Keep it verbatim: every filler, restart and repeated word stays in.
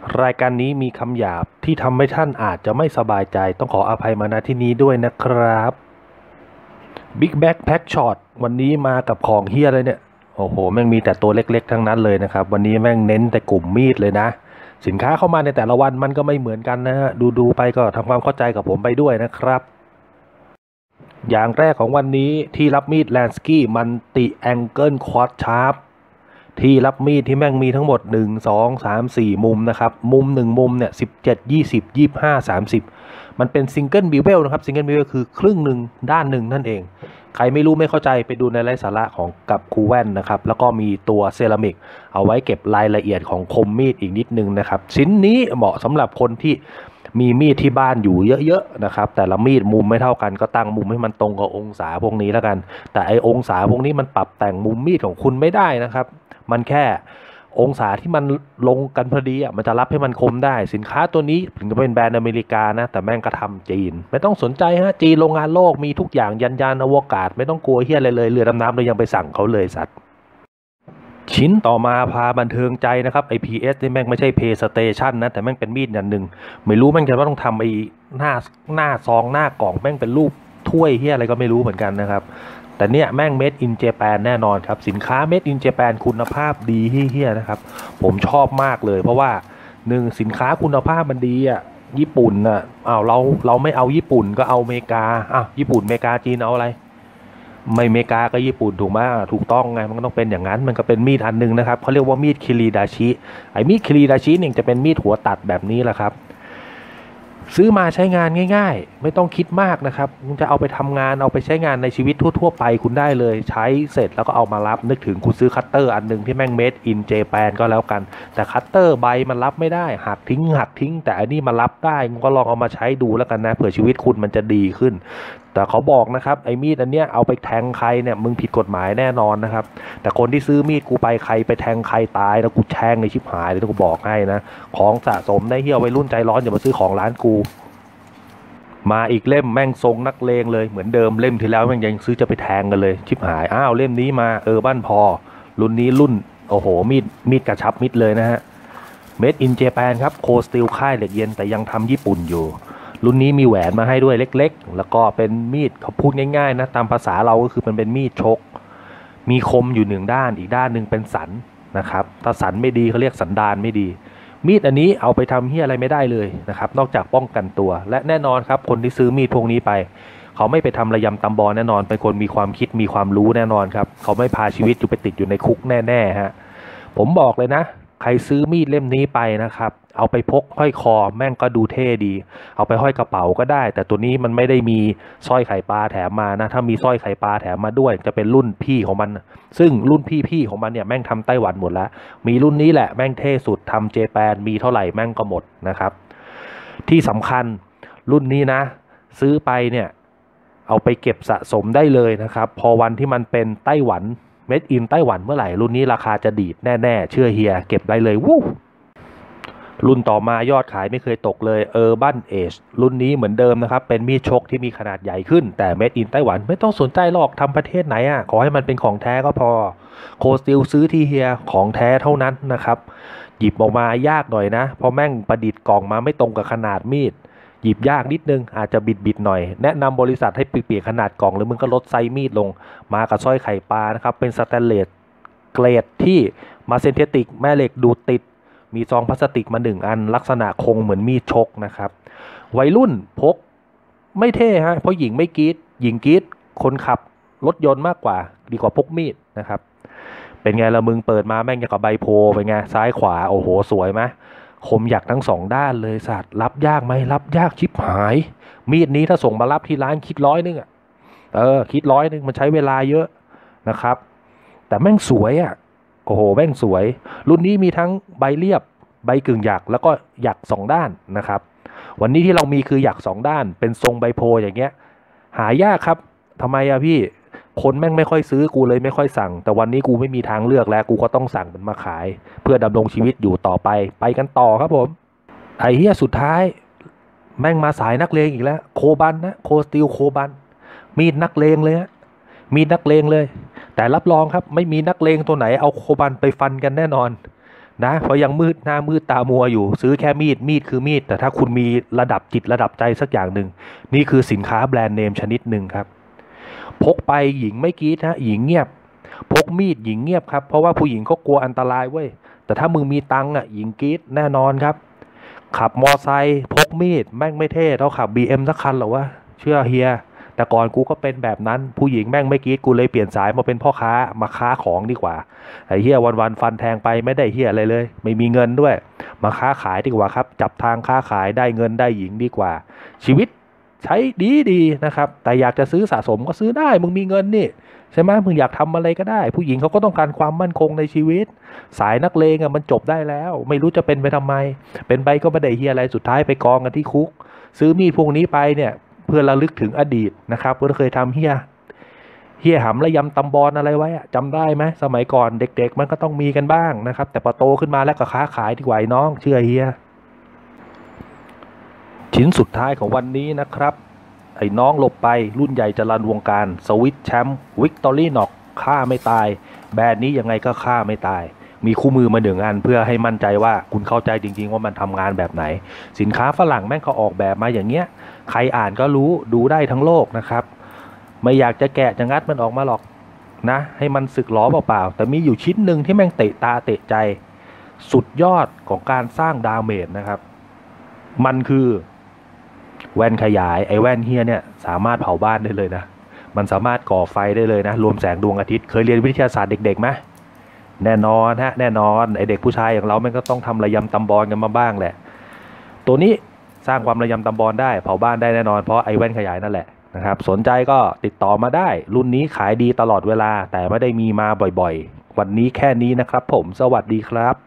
รายการนี้มีคำหยาบที่ทำให้ท่านอาจจะไม่สบายใจต้องขออภัยมาณที่นี้ด้วยนะครับ Big Bag Pack Shot วันนี้มากับของเฮียเลยเนี่ยโอ้โหแม่งมีแต่ตัวเล็กๆทั้งนั้นเลยนะครับวันนี้แม่งเน้นแต่กลุ่มมีดเลยนะสินค้าเข้ามาในแต่ละวันมันก็ไม่เหมือนกันนะฮะดูๆไปก็ทำความเข้าใจกับผมไปด้วยนะครับอย่างแรกของวันนี้ที่รับมีดแลนสกี้มันติแองเกิลควอดชาร์ปที่รับมีดที่แม่งมีทั้งหมดหนึ่ง สอง สาม สี่มุมนะครับมุมหนึ่งมุมเนี่ยสิบเจ็ด ยี่สิบ ยี่สิบห้า สามสิบมันเป็นซิงเกิลบิวเวลนะครับซิงเกิลบิวเวลคือครึ่งหนึ่งด้านหนึ่งนั่นเองใครไม่รู้ไม่เข้าใจไปดูในไร้สาระของกับครูแว่นนะครับแล้วก็มีตัวเซรามิกเอาไว้เก็บรายละเอียดของคมมีดอีกนิดนึงนะครับชิ้นนี้เหมาะสำหรับคนที่มีมีดที่บ้านอยู่เยอะๆนะครับแต่ละมีดมุมไม่เท่ากันก็ตั้งมุมให้มันตรงกับองศาพวกนี้แล้วกันแต่ไอองศาพวกนี้มันปรับแต่งมุมมีดของคุณไม่ได้นะครับมันแค่องศาที่มันลงกันพอดีอ่ะมันจะรับให้มันคมได้สินค้าตัวนี้ถึงจะเป็นแบรนด์อเมริกานะแต่แม่งกระทำจีนไม่ต้องสนใจฮะจีนโรงงานโลกมีทุกอย่างยันยานอวกาศไม่ต้องกลัวเฮียอะไรเลยเรือดำน้ำเรายังไปสั่งเขาเลยสัตว์ชิ้นต่อมาพาบันเทิงใจนะครับไอพีเอสนี่แม่งไม่ใช่เพย์สเตชันนะแต่แม่งเป็นมีดอย่างหนึ่งไม่รู้แม่งจะว่าต้องทำไอหน้าหน้าซองหน้ากล่องแม่งเป็นรูปถ้วยเฮียอะไรก็ไม่รู้เหมือนกันนะครับแต่เนี่ยแม่ง Made in Japan แน่นอนครับสินค้า Made in Japan คุณภาพดีเฮี้ยๆนะครับผมชอบมากเลยเพราะว่าหนึ่งสินค้าคุณภาพมันดีอ่ะญี่ปุ่นอ่ะอ้าวเราเราไม่เอาญี่ปุ่นก็เอาอเมริกาอ้าวญี่ปุ่นอเมริกาจีนเอาอะไรไม่อเมริกาก็ญี่ปุ่นถูกไหมถูกต้องไงมันก็ต้องเป็นอย่างนั้นมันก็เป็นมีดอันนึงนะครับเขาเรียกว่ามีดคิริดาชิไอ้มีดคิริดาชิเนี่ยจะเป็นมีดหัวตัดแบบนี้แหละครับซื้อมาใช้งานง่ายๆไม่ต้องคิดมากนะครับคุณจะเอาไปทำงานเอาไปใช้งานในชีวิตทั่วๆไปคุณได้เลยใช้เสร็จแล้วก็เอามารับนึกถึงคุณซื้อคัตเตอร์อันนึงที่แม่งเมดอินเจแปนก็แล้วกันแต่คัตเตอร์ใบมันรับไม่ได้หักทิ้งหักทิ้งแต่อันนี้มันรับได้คุณก็ลองเอามาใช้ดูแล้วกันนะเผื่อชีวิตคุณมันจะดีขึ้นแต่เขาบอกนะครับไอ้มีดอันเนี้ยเอาไปแทงใครเนี่ยมึงผิดกฎหมายแน่นอนนะครับแต่คนที่ซื้อมีดกูไปใครไปแทงใครตายแล้วกูแทงในชิบหายเลยกูบอกให้นะของสะสมได้เฮียวัยรุ่นใจร้อนอย่ามาซื้อของร้านกูมาอีกเล่มแม่งทรงนักเลงเลยเหมือนเดิมเล่มที่แล้วแม่งยังซื้อจะไปแทงกันเลยชิบหายอ้าวเล่มนี้มาเออบ้านพอรุ่นนี้รุ่นโอ้โหมีดมีดกระชับมิดเลยนะฮะ Made in Japan ครับโคสติลค่ายเหล็กเย็นแต่ยังทำญี่ปุ่นอยู่รุ่นนี้มีแหวนมาให้ด้วยเล็กๆแล้วก็เป็นมีดเขาพูดง่ายๆนะตามภาษาเราก็คือมันเป็นมีดชกมีคมอยู่หนึ่งด้านอีกด้านหนึ่งเป็นสันนะครับถ้าสันไม่ดีเขาเรียกสันดานไม่ดีมีดอันนี้เอาไปทำเหี้ยอะไรไม่ได้เลยนะครับนอกจากป้องกันตัวและแน่นอนครับคนที่ซื้อมีดพวกนี้ไปเขาไม่ไปทำระยำตำบอแน่นอนเป็นคนมีความคิดมีความรู้แน่นอนครับเขาไม่พาชีวิตอยู่ไปติดอยู่ในคุกแน่ๆฮะผมบอกเลยนะใครซื้อมีดเล่มนี้ไปนะครับเอาไปพกห้อยคอแม่งก็ดูเท่ดีเอาไปห้อยกระเป๋าก็ได้แต่ตัวนี้มันไม่ได้มีสร้อยไข่ปลาแถมมานะถ้ามีสร้อยไข่ปลาแถมมาด้วยจะเป็นรุ่นพี่ของมันซึ่งรุ่นพี่ๆของมันเนี่ยแม่งทำไต้หวันหมดแล้วมีรุ่นนี้แหละแม่งเท่สุดทำเจแปนมีเท่าไหร่แม่งก็หมดนะครับที่สำคัญรุ่นนี้นะซื้อไปเนี่ยเอาไปเก็บสะสมได้เลยนะครับพอวันที่มันเป็นไต้หวันเมดอินไต้หวันเมื่อไหร่รุ่นนี้ราคาจะดีดแน่ๆเชื่อเฮียเก็บได้เลยวู้รุ่นต่อมายอดขายไม่เคยตกเลย Urban Edge รุ่นนี้เหมือนเดิมนะครับเป็นมีดชกที่มีขนาดใหญ่ขึ้นแต่ Made in ไต้หวันไม่ต้องสนใจหรอกทำประเทศไหนอ่ะขอให้มันเป็นของแท้ก็พอโคสติลซื้อที่เฮียของแท้เท่านั้นนะครับหยิบออกมายากหน่อยนะเพราะแม่งประดิษฐ์กล่องมาไม่ตรงกับขนาดมีดหยิบยากนิดนึงอาจจะบิดบิดหน่อยแนะนำบริษัทให้เปลี่ยนขนาดกล่องหรือมึงก็ลดไซส์มีดลงมากับสร้อยไข่ปลานะครับเป็นสแตนเลสเกรดที่มาเซนเทติกแม่เหล็กดูดติดมีซองพลาสติกมาหนึ่งอันลักษณะคงเหมือนมีดชกนะครับวัยรุ่นพกไม่เท่ฮะเพราะหญิงไม่กรีดหญิงกรีดคนขับรถยนต์มากกว่าดีกว่าพกมีดนะครับเป็นไงละมึงเปิดมาแม่งอย่างกับใบโพเป็นไงซ้ายขวาโอ้โหสวยไหมคมอยากทั้งสองด้านเลยสัตว์รับยากไหมรับยากชิบหายมีดนี้ถ้าส่งมารับที่ร้านคิดร้อยนึงอ่ะเออคิดร้อยนึงมันใช้เวลาเยอะนะครับแต่แม่งสวยอ่ะโอ้โหแม่งสวยรุ่นนี้มีทั้งใบเรียบใบกึ่งหยักแล้วก็หยักสองด้านนะครับวันนี้ที่เรามีคือหยักสองด้านเป็นทรงใบโพอย่างเงี้ยหายากครับทำไมอะพี่คนแม่งไม่ค่อยซื้อกูเลยไม่ค่อยสั่งแต่วันนี้กูไม่มีทางเลือกแล้วกูก็ต้องสั่งมันมาขายเพื่อดำรงชีวิตอยู่ต่อไปไปกันต่อครับผมไอ้เหี้ยสุดท้ายแม่งมาสายนักเลงอีกแล้วโคบันนะโคสติลโคบันมีดนักเลงเลยฮะมีดนักเลงเลยแต่รับรองครับไม่มีนักเลงตัวไหนเอาโคบันไปฟันกันแน่นอนนะเพราะยังมืดหน้ามืดตามัวอยู่ซื้อแค่มีดมีดคือมีดแต่ถ้าคุณมีระดับจิตระดับใจสักอย่างหนึ่งนี่คือสินค้าแบรนด์เนมชนิดหนึ่งครับพกไปหญิงไม่กรี๊ดนะหญิงเงียบพกมีดหญิงเงียบครับเพราะว่าผู้หญิงเขากลัวอันตรายเว้ยแต่ถ้ามึงมีตังค์อ่ะหญิงกรี๊ดแน่นอนครับขับมอไซค์พกมีดแม่งไม่เท่เท่าขับ บี เอ็ม สักคันหรอวะเชื่อเฮียแต่ก่อนกูก็เป็นแบบนั้นผู้หญิงแม่งไม่กรี๊ดกูเลยเปลี่ยนสายมาเป็นพ่อค้ามาค้าของดีกว่าไอ้เฮียวันๆฟันแทงไปไม่ได้เฮียอะไรเลยไม่มีเงินด้วยมาค้าขายดีกว่าครับจับทางค้าขายได้เงินได้หญิงดีกว่าชีวิตใช้ดีดีนะครับแต่อยากจะซื้อสะสมก็ซื้อได้มึงมีเงินนี่ใช่ไหมมึงอยากทำอะไรก็ได้ผู้หญิงเขาก็ต้องการความมั่นคงในชีวิตสายนักเลงอ่ะมันจบได้แล้วไม่รู้จะเป็นไปทำไมเป็นไปก็ไม่ได้เฮียอะไรสุดท้ายไปกองกันที่คุกซื้อมีดพวกนี้ไปเนี่ยเพื่อระลึกถึงอดีตนะครับก็เคยทำเฮียเฮียหำและยำตำบอนอะไรไว้อะจำได้ไหมสมัยก่อนเด็กๆมันก็ต้องมีกันบ้างนะครับแต่พอโตขึ้นมาแล้วก็ค้าขายดีกว่าน้องเชื่อเฮียชิ้นสุดท้ายของวันนี้นะครับไอ้น้องหลบไปรุ่นใหญ่จรัญวงการสวิตแชมป์วิกตอรี่น็อกฆ่าไม่ตายแบรนด์นี้ยังไงก็ฆ่าไม่ตายมีคู่มือมาหนึ่งอันเพื่อให้มั่นใจว่าคุณเข้าใจจริงๆว่ามันทำงานแบบไหนสินค้าฝรั่งแม่งเขาออกแบบมาอย่างเงี้ยใครอ่านก็รู้ดูได้ทั้งโลกนะครับไม่อยากจะแกะจะงัดมันออกมาหรอกนะให้มันสึกหรอเปล่าๆแต่มีอยู่ชิ้นหนึ่งที่แม่งเตะตาเตะใจสุดยอดของการสร้างดาเมจนะครับมันคือแว่นขยายไอ้แว่นเฮียเนี่ยสามารถเผาบ้านได้เลยนะมันสามารถก่อไฟได้เลยนะรวมแสงดวงอาทิตย์เคยเรียนวิทยาศาสตร์เด็กๆไหมแน่นอนฮะแน่นอนไอเด็กผู้ชายอย่างเรามันก็ต้องทำระยำตำบอลกันมาบ้างแหละตัวนี้สร้างความระยำตำบอลได้เผาบ้านได้แน่นอนเพราะไอแว่นขยายนั่นแหละนะครับสนใจก็ติดต่อมาได้รุ่นนี้ขายดีตลอดเวลาแต่ไม่ได้มีมาบ่อยๆวันนี้แค่นี้นะครับผมสวัสดีครับ